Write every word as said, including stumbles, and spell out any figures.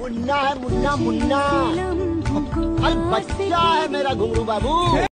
मुन्ना है मुन्ना मुन्ना, अरे बच्चा है मेरा घुंगरू बाबू।